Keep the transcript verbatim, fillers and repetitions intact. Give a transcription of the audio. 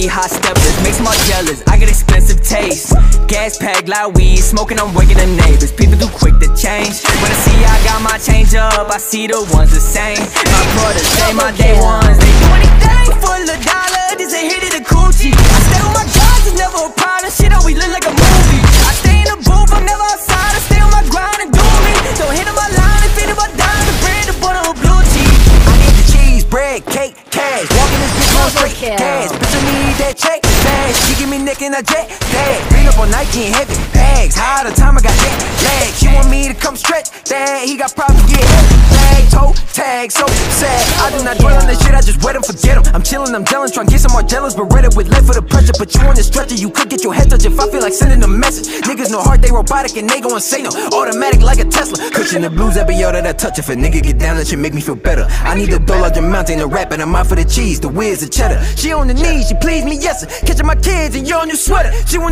me hot steppers, makes them all jealous. I got expensive taste, gas pack, loud weed, smoking, I'm waking the neighbors. People too quick to change. When I see I got my change up, I see the ones the same. My brothers, they my day ones. They do anything for a dollar, this a hit of the coochie. I stay with my guys, it's never a problem. Shit always look like a movie. I stay in the booth, I'm never outside. I stay on my grind and do me. Don't hit on my line and feed on my dime. The bread, the butter, or blue cheese. I need the cheese, bread, cake, cash. Walking this bitch on straight gas. Bitch, I need that check, fast. She give me neck and a jet tag. Bring up on Nike and heavy bags. How the time I got jet lag. She want me to come stretch that. He got problems, get flag, toe tag, so sad. I do not dwell on this shit, I just wet him, forget him. I'm chillin', I'm jealous, trying to get some more jealous, but ready with left for the pressure. But you on the stretcher, you could get your head touched if I feel like sending a message. Niggas no heart, they robotic and they gon' say no. Automatic like a Tesla. Cushion the blues, every yo that I touch. If a nigga get down, that shit make me feel better. I need the dough like the mountain, the rap, and I'm out for the cheese, the whiz, the cheddar. She on the knees, she please me, yes sir. Catching my kids and your new sweater. She want